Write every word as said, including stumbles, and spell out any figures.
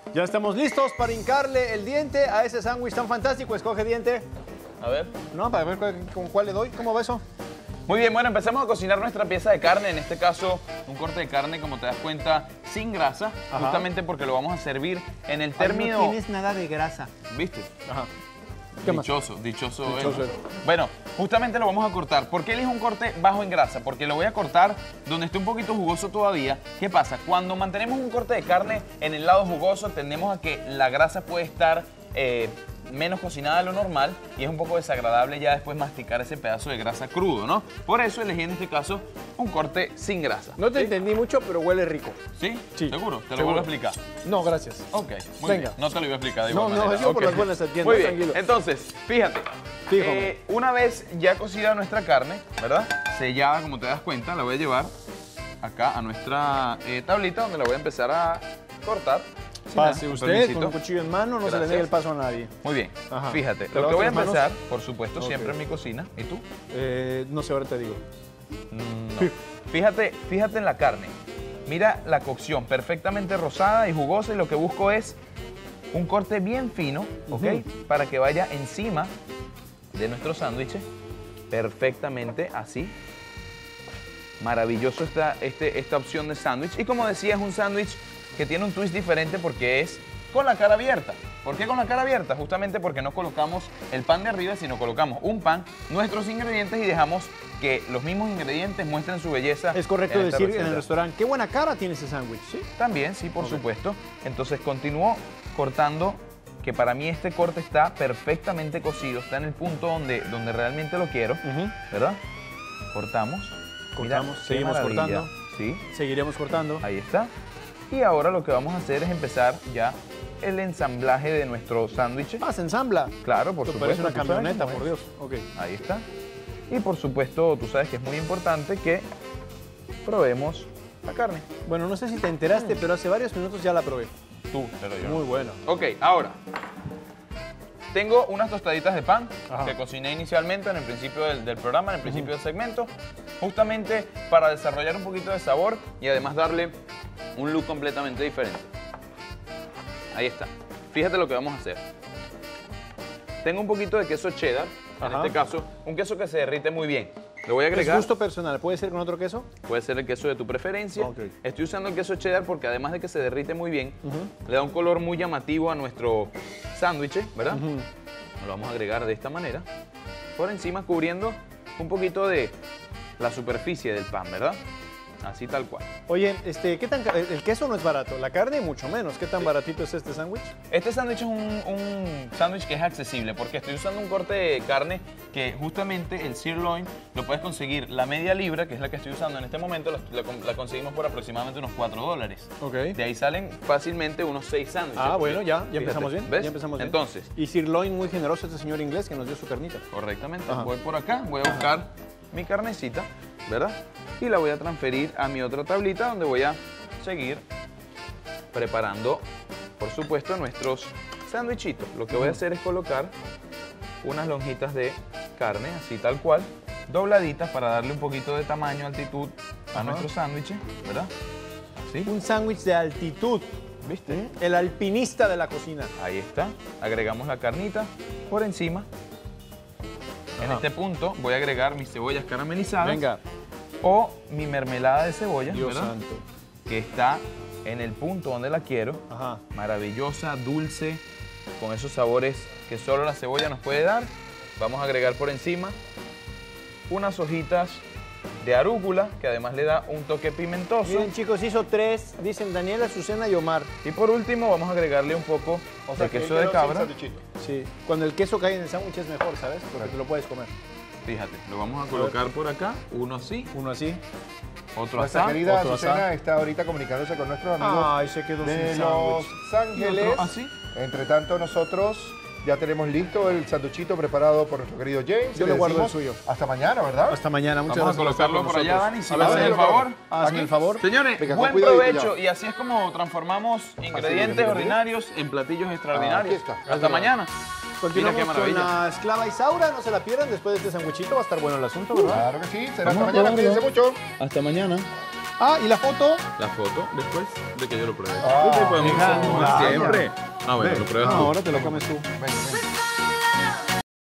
Ya estamos listos para hincarle el diente a ese sándwich tan fantástico. Escoge diente. A ver. No, para ver cuál- con cuál le doy. ¿Cómo va eso? Muy bien, bueno, empecemos a cocinar nuestra pieza de carne. En este caso, un corte de carne, como te das cuenta, sin grasa. Ajá. Justamente porque lo vamos a servir en el Ay, término... no tienes nada de grasa. ¿Viste? Ajá. ¿Qué más? Dichoso, dichoso, Dichoso él. él. Bueno, justamente lo vamos a cortar. ¿Por qué elijo un corte bajo en grasa? Porque lo voy a cortar donde esté un poquito jugoso todavía. ¿Qué pasa? Cuando mantenemos un corte de carne en el lado jugoso, tendemos a que la grasa puede estar eh, menos cocinada de lo normal y es un poco desagradable ya después masticar ese pedazo de grasa crudo, ¿no? Por eso elegí en este caso un corte sin grasa. No te ¿Sí? entendí mucho, pero huele rico. ¿Sí? Sí. ¿Seguro? Te lo Seguro. vuelvo a explicar. No, gracias. Ok, muy Venga. bien. No te lo iba a explicar de No, igual no, manera. yo por Ok. las buenas entiendo, Muy bien, tranquilo. entonces, fíjate. Fíjame. Eh, una vez ya cocida nuestra carne, ¿verdad? Sellada, como te das cuenta, la voy a llevar acá a nuestra eh, tablita donde la voy a empezar a cortar. Sí, Pase con usted permisito. con un cuchillo en mano, no se le Gracias. niegue el paso a nadie. Muy bien, Ajá. fíjate, ¿Te lo lavas que voy a las manos? empezar, por supuesto, Ok. siempre en mi cocina. ¿Y tú? Eh, no sé, ahora te digo. Mm, no. Fíjate, fíjate en la carne. Mira la cocción, perfectamente rosada y jugosa, y lo que busco es un corte bien fino, ¿ok? Ujú. Para que vaya encima de nuestro sándwich, perfectamente así. Maravilloso esta, este, esta opción de sándwich. Y como decía, es un sándwich que tiene un twist diferente porque es con la cara abierta. ¿Por qué con la cara abierta? Justamente porque no colocamos el pan de arriba, sino colocamos un pan, nuestros ingredientes y dejamos que los mismos ingredientes muestren su belleza. Es correcto en esta decir en receta. el restaurante, qué buena cara tiene ese sándwich. Sí, también, sí, por Ok. supuesto. Entonces continúo cortando, que para mí este corte está perfectamente cocido, está en el punto donde, donde realmente lo quiero, Ujú. ¿verdad? Cortamos. Mira, Cortamos, qué seguimos maravilla. cortando. Sí, Seguiremos cortando. ahí está. Y ahora lo que vamos a hacer es empezar ya el ensamblaje de nuestro sándwich. Ah, se ensambla. Claro, por Esto supuesto. parece una tú sabes camioneta, cómo por es. Dios. Ok. Ahí está. Y por supuesto, tú sabes que es muy importante que probemos la carne. Bueno, no sé si te enteraste, pero hace varios minutos ya la probé. Tú, pero yo. Muy bueno. Ok, ahora. Tengo unas tostaditas de pan Ajá. que cociné inicialmente en el principio del, del programa, en el principio del segmento, justamente para desarrollar un poquito de sabor y además darle un look completamente diferente. Ahí está. Fíjate lo que vamos a hacer. Tengo un poquito de queso cheddar, en Ajá. este caso, un queso que se derrite muy bien. Lo voy a Es agregar. gusto personal. ¿Puede ser con otro queso? Puede ser el queso de tu preferencia. Ok. Estoy usando el queso cheddar porque además de que se derrite muy bien, le da un color muy llamativo a nuestro sándwich, ¿verdad? Ujú. Lo vamos a agregar de esta manera, por encima cubriendo un poquito de la superficie del pan, ¿verdad? Así tal cual. Oye, este, ¿qué tan ca- el el queso no es barato, la carne mucho menos. ¿Qué tan baratito es este sándwich? Este sándwich es un, un sándwich que es accesible porque estoy usando un corte de carne que justamente el sirloin lo puedes conseguir la media libra, que es la que estoy usando en este momento, la, la- la conseguimos por aproximadamente unos cuatro dólares. Ok. De ahí salen fácilmente unos seis sándwiches. Ah, bueno, ya, ya Fíjate, empezamos bien. ¿ves? Ya empezamos bien. Entonces, Y sirloin muy generoso este señor inglés que nos dio su carnita. correctamente, Ajá. voy por acá, voy a buscar mi carnecita, ¿verdad? Y la voy a transferir a mi otra tablita donde voy a seguir preparando, por supuesto, nuestros sándwichitos. Lo que voy a hacer es colocar unas lonjitas de carne, así tal cual, dobladitas para darle un poquito de tamaño, altitud a Ajá. nuestro sándwich, ¿verdad? Así, Un sándwich de altitud. ¿viste? El alpinista de la cocina. Ahí está. Agregamos la carnita por encima. En Ajá. este punto voy a agregar mis cebollas caramelizadas. Venga. O mi mermelada de cebolla, Dios ¿verdad? santo. Que está en el punto donde la quiero. Ajá. Maravillosa, dulce, con esos sabores que solo la cebolla nos puede dar. Vamos a agregar por encima unas hojitas de arúgula, que además le da un toque pimentoso. Miren, chicos, hizo tres. Dicen Daniela, Azucena y Omar. Y por último vamos a agregarle un poco de queso de cabra. Sí. Cuando el queso cae en el sándwich es mejor, ¿sabes? Porque te lo puedes comer. Fíjate, lo vamos a colocar por acá, uno así, Uno así. otro Nuestra así, querida otro Azucena así. está ahorita comunicándose con nuestros amigos Ay, se quedó de sin Los sándwich. Ángeles. Y otro así. Entre tanto, nosotros ya tenemos listo el sanduchito preparado por nuestro querido James. Yo Le le guardo el decimos suyo. Hasta mañana, ¿verdad? Hasta mañana. Muchas Vamos a gracias colocarlo estar por con allá, nosotros. Dani, si A me ver, haces el señor, favor. Hazme el favor. Señores, Venga, con buen cuidadito provecho ya. y así es como transformamos ingredientes mira, mira. ordinarios en platillos extraordinarios. aquí está. Hasta Mira. mañana. Continuamos Mira qué con maravilla. la esclava Isaura. No se la pierdan. Después de este sándwichito va a estar bueno el asunto, ¿verdad? Claro que sí. Será Vamos hasta a mañana. probarlo. Cuídense mucho. Hasta mañana. Ah, y la foto. La foto después. de que yo lo pruebe. Ah, Sí, podemos venga, hacer como vaya. siempre. Ah, bueno, Ven. lo pruebas No, tú. ahora te lo comes tú. Ven, ven.